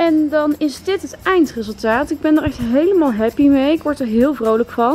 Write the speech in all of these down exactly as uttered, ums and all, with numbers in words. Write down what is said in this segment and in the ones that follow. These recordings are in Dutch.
En dan is dit het eindresultaat. Ik ben er echt helemaal happy mee. Ik word er heel vrolijk van.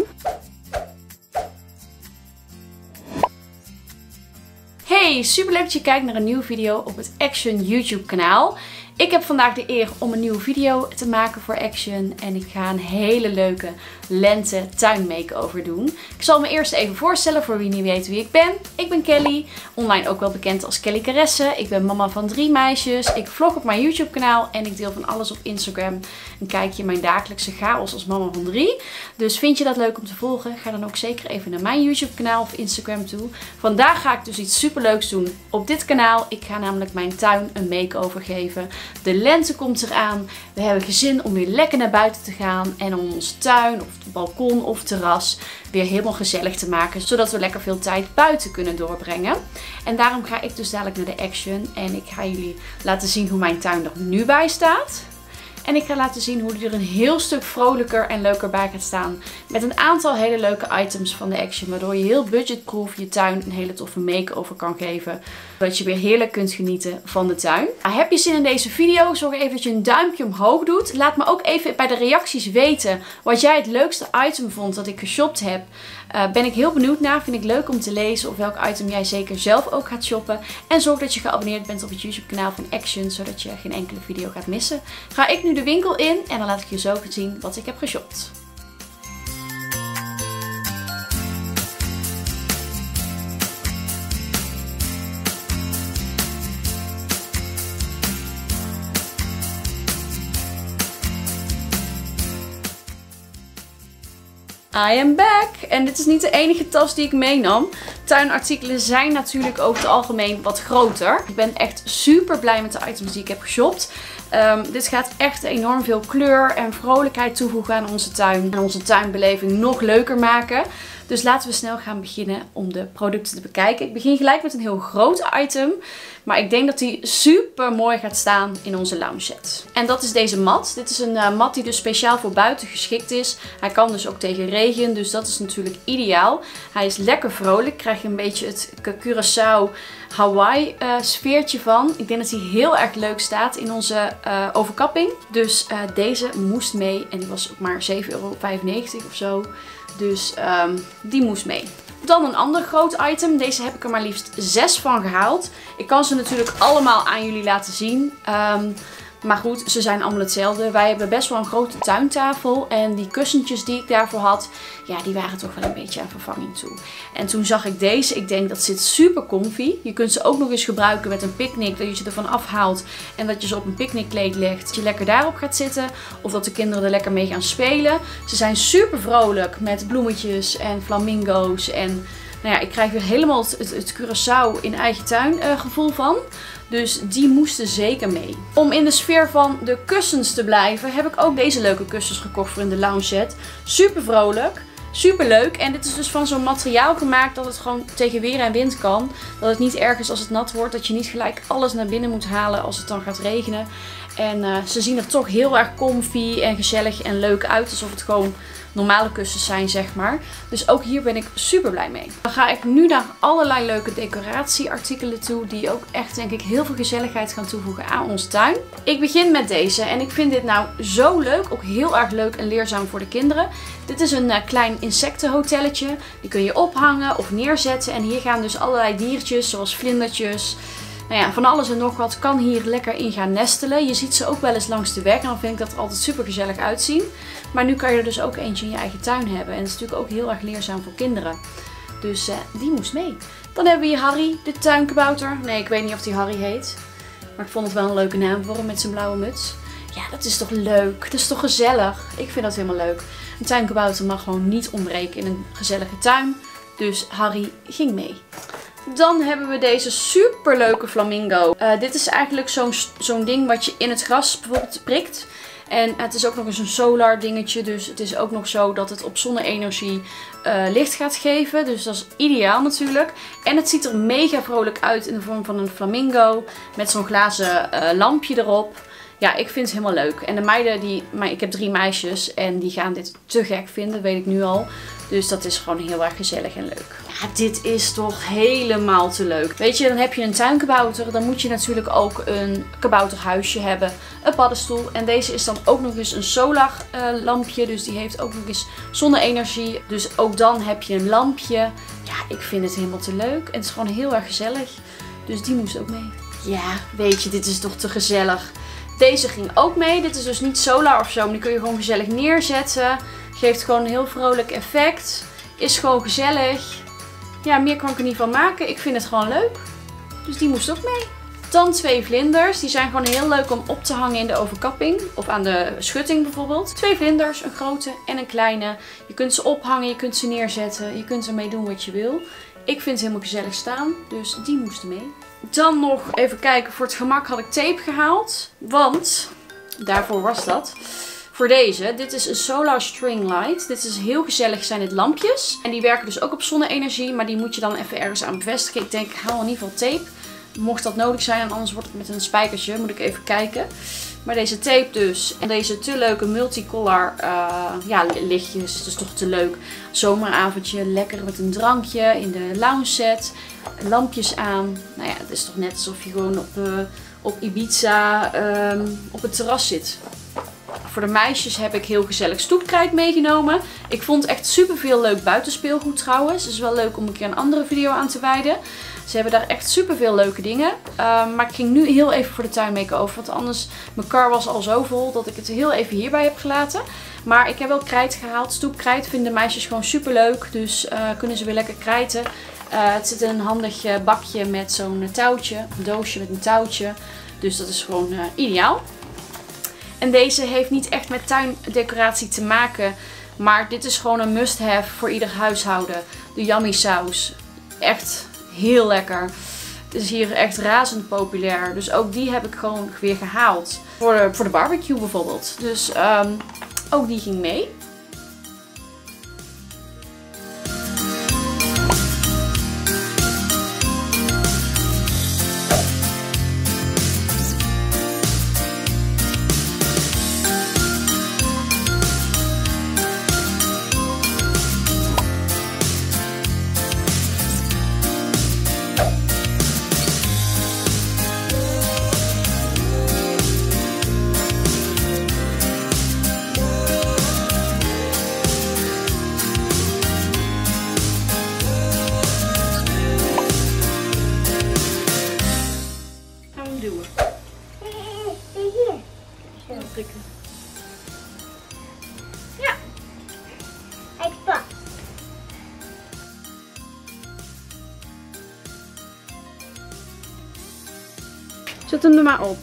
Hey, super leuk dat je kijkt naar een nieuwe video op het Action YouTube kanaal. Ik heb vandaag de eer om een nieuwe video te maken voor Action. En ik ga een hele leuke lente tuin makeover doen. Ik zal me eerst even voorstellen voor wie niet weet wie ik ben. Ik ben Kelly, online ook wel bekend als Kelly Caresse. Ik ben mama van drie meisjes. Ik vlog op mijn YouTube kanaal en ik deel van alles op Instagram. En kijk je mijn dagelijkse chaos als mama van drie. Dus vind je dat leuk om te volgen? Ga dan ook zeker even naar mijn YouTube kanaal of Instagram toe. Vandaag ga ik dus iets super leuks doen op dit kanaal. Ik ga namelijk mijn tuin een makeover geven. De lente komt eraan. We hebben gezin om weer lekker naar buiten te gaan. En om onze tuin of balkon of terras weer helemaal gezellig te maken. Zodat we lekker veel tijd buiten kunnen doorbrengen. En daarom ga ik dus dadelijk naar de Action. En ik ga jullie laten zien hoe mijn tuin er nu bij staat. En ik ga laten zien hoe die er een heel stuk vrolijker en leuker bij gaat staan. Met een aantal hele leuke items van de Action. Waardoor je heel budgetproof je tuin een hele toffe make-over kan geven. Zodat je weer heerlijk kunt genieten van de tuin. Heb je zin in deze video? Zorg even dat je een duimpje omhoog doet. Laat me ook even bij de reacties weten wat jij het leukste item vond dat ik geshopt heb. Uh, ben ik heel benieuwd naar. Vind ik leuk om te lezen of welk item jij zeker zelf ook gaat shoppen. En zorg dat je geabonneerd bent op het YouTube kanaal van Action. Zodat je geen enkele video gaat missen. Ga ik nu de winkel in en dan laat ik je zo zien wat ik heb geshopt. I am back! En dit is niet de enige tas die ik meenam. Tuinartikelen zijn natuurlijk over het algemeen wat groter. Ik ben echt super blij met de items die ik heb geshopt. Um, dit gaat echt enorm veel kleur en vrolijkheid toevoegen aan onze tuin. En onze tuinbeleving nog leuker maken. Dus laten we snel gaan beginnen om de producten te bekijken. Ik begin gelijk met een heel groot item. Maar ik denk dat die super mooi gaat staan in onze lounge set. En dat is deze mat. Dit is een uh, mat die dus speciaal voor buiten geschikt is. Hij kan dus ook tegen regen. Dus dat is natuurlijk ideaal. Hij is lekker vrolijk. Krijg je een beetje het Curaçao Hawaii uh, sfeertje van. Ik denk dat hij heel erg leuk staat in onze uh, overkapping. Dus uh, deze moest mee. En die was ook maar zeven euro vijfennegentig of zo. Dus um, die moest mee. Dan een ander groot item. Deze heb ik er maar liefst zes van gehaald. Ik kan ze natuurlijk allemaal aan jullie laten zien. Um, maar goed, ze zijn allemaal hetzelfde. Wij hebben best wel een grote tuintafel. En die kussentjes die ik daarvoor had, ja, die waren toch wel een beetje aan vervanging toe. En toen zag ik deze. Ik denk dat zit super comfy. Je kunt ze ook nog eens gebruiken met een picknick. Dat je ze ervan afhaalt en dat je ze op een picknickkleed legt. Dat je lekker daarop gaat zitten. Of dat de kinderen er lekker mee gaan spelen. Ze zijn super vrolijk met bloemetjes en flamingo's. En nou ja, ik krijg weer helemaal het, het, het Curaçao in eigen tuin uh, gevoel van. Dus die moesten zeker mee. Om in de sfeer van de kussens te blijven, heb ik ook deze leuke kussens gekocht voor in de lounge set. Super vrolijk. Super leuk. En dit is dus van zo'n materiaal gemaakt dat het gewoon tegen weer en wind kan. Dat het niet erg is als het nat wordt. Dat je niet gelijk alles naar binnen moet halen als het dan gaat regenen. En uh, ze zien er toch heel erg comfy en gezellig en leuk uit. Alsof het gewoon normale kussens zijn, zeg maar. Dus ook hier ben ik super blij mee. Dan ga ik nu naar allerlei leuke decoratieartikelen toe. Die ook echt, denk ik, heel veel gezelligheid gaan toevoegen aan onze tuin. Ik begin met deze. En ik vind dit nou zo leuk. Ook heel erg leuk en leerzaam voor de kinderen. Dit is een uh, klein insectenhotelletje. Die kun je ophangen of neerzetten. En hier gaan dus allerlei diertjes, zoals vlindertjes. Nou ja, van alles en nog wat kan hier lekker in gaan nestelen. Je ziet ze ook wel eens langs de weg en dan vind ik dat er altijd super gezellig uitzien. Maar nu kan je er dus ook eentje in je eigen tuin hebben. En dat is natuurlijk ook heel erg leerzaam voor kinderen. Dus uh, die moest mee. Dan hebben we hier Harry, de tuinkabouter. Nee, ik weet niet of die Harry heet. Maar ik vond het wel een leuke naam voor hem met zijn blauwe muts. Ja, dat is toch leuk. Dat is toch gezellig. Ik vind dat helemaal leuk. Een tuinkabouter mag gewoon niet ontbreken in een gezellige tuin. Dus Harry ging mee. Dan hebben we deze super leuke flamingo. Uh, dit is eigenlijk zo'n zo'n ding wat je in het gras bijvoorbeeld prikt. En het is ook nog eens een solar dingetje. Dus het is ook nog zo dat het op zonne-energie uh, licht gaat geven. Dus dat is ideaal natuurlijk. En het ziet er mega vrolijk uit in de vorm van een flamingo. Met zo'n glazen uh, lampje erop. Ja, ik vind het helemaal leuk. En de meiden, die, maar ik heb drie meisjes en die gaan dit te gek vinden, weet ik nu al. Dus dat is gewoon heel erg gezellig en leuk. Ja, dit is toch helemaal te leuk. Weet je, dan heb je een tuinkabouter. Dan moet je natuurlijk ook een kabouterhuisje hebben. Een paddenstoel. En deze is dan ook nog eens een solar uh, lampje. Dus die heeft ook nog eens zonne-energie. Dus ook dan heb je een lampje. Ja, ik vind het helemaal te leuk. En het is gewoon heel erg gezellig. Dus die moest ook mee. Ja, weet je, dit is toch te gezellig. Deze ging ook mee. Dit is dus niet solar of zo. Maar die kun je gewoon gezellig neerzetten. Geeft gewoon een heel vrolijk effect. Is gewoon gezellig. Ja, meer kan ik er niet van maken. Ik vind het gewoon leuk. Dus die moest ook mee. Dan twee vlinders. Die zijn gewoon heel leuk om op te hangen in de overkapping. Of aan de schutting bijvoorbeeld. Twee vlinders. Een grote en een kleine. Je kunt ze ophangen. Je kunt ze neerzetten. Je kunt ermee doen wat je wil. Ik vind het helemaal gezellig staan. Dus die moesten mee. Dan nog even kijken. Voor het gemak had ik tape gehaald. Want daarvoor was dat. Voor deze, dit is een Solar String Light. Dit is heel gezellig, zijn dit lampjes. En die werken dus ook op zonne-energie, maar die moet je dan even ergens aan bevestigen. Ik denk, ik haal in ieder geval tape. Mocht dat nodig zijn, en anders wordt het met een spijkertje, moet ik even kijken. Maar deze tape dus, en deze te leuke multicolor uh, ja, lichtjes, dat is toch te leuk. Zomeravondje, lekker met een drankje in de lounge set. Lampjes aan. Nou ja, het is toch net alsof je gewoon op, uh, op Ibiza um, op het terras zit. Voor de meisjes heb ik heel gezellig stoepkrijt meegenomen. Ik vond echt super veel leuk buitenspeelgoed trouwens. Het is wel leuk om een keer een andere video aan te wijden. Ze hebben daar echt super veel leuke dingen. Uh, maar ik ging nu heel even voor de tuin make-over. Want anders, mijn kar was al zo vol dat ik het heel even hierbij heb gelaten. Maar ik heb wel krijt gehaald. Stoepkrijt vinden de meisjes gewoon super leuk. Dus uh, kunnen ze weer lekker krijten. Uh, het zit in een handig bakje met zo'n touwtje. Een doosje met een touwtje. Dus dat is gewoon uh, ideaal. En deze heeft niet echt met tuindecoratie te maken. Maar dit is gewoon een must-have voor ieder huishouden. De yummy saus. Echt heel lekker. Het is hier echt razend populair. Dus ook die heb ik gewoon weer gehaald. Voor de, voor de barbecue bijvoorbeeld. Dus um, ook die ging mee. Ja. Ik pak. Zet hem er maar op.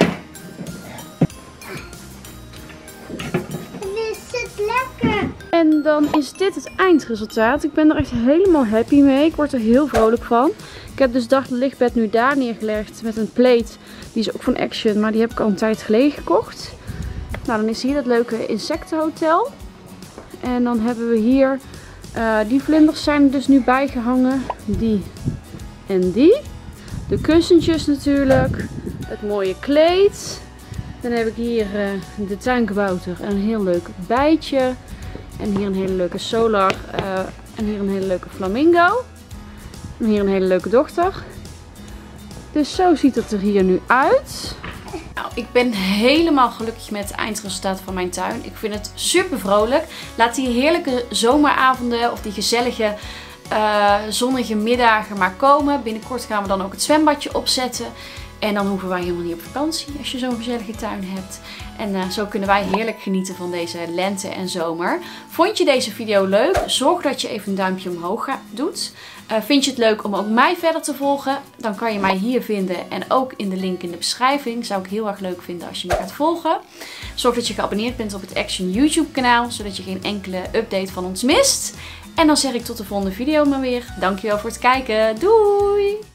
Dit zit lekker. En dan is dit het eindresultaat. Ik ben er echt helemaal happy mee. Ik word er heel vrolijk van. Ik heb dus dag het lichtbed nu daar neergelegd met een plate. Die is ook van Action, maar die heb ik al een tijd geleden gekocht. Nou, dan is hier dat leuke insectenhotel. En dan hebben we hier, uh, die vlinders zijn er dus nu bijgehangen. Die en die. De kussentjes natuurlijk. Het mooie kleed. Dan heb ik hier uh, de tuinkabouter en een heel leuk bijtje. En hier een hele leuke solar. Uh, en hier een hele leuke flamingo. En hier een hele leuke dochter. Dus zo ziet het er hier nu uit. Nou, ik ben helemaal gelukkig met het eindresultaat van mijn tuin. Ik vind het super vrolijk. Laat die heerlijke zomeravonden of die gezellige uh, zonnige middagen maar komen. Binnenkort gaan we dan ook het zwembadje opzetten. En dan hoeven wij helemaal niet op vakantie als je zo'n gezellige tuin hebt. En uh, zo kunnen wij heerlijk genieten van deze lente en zomer. Vond je deze video leuk? Zorg dat je even een duimpje omhoog doet. Uh, vind je het leuk om ook mij verder te volgen? Dan kan je mij hier vinden en ook in de link in de beschrijving. Zou ik heel erg leuk vinden als je me gaat volgen. Zorg dat je geabonneerd bent op het Action YouTube kanaal. Zodat je geen enkele update van ons mist. En dan zeg ik tot de volgende video maar weer. Dankjewel voor het kijken. Doei!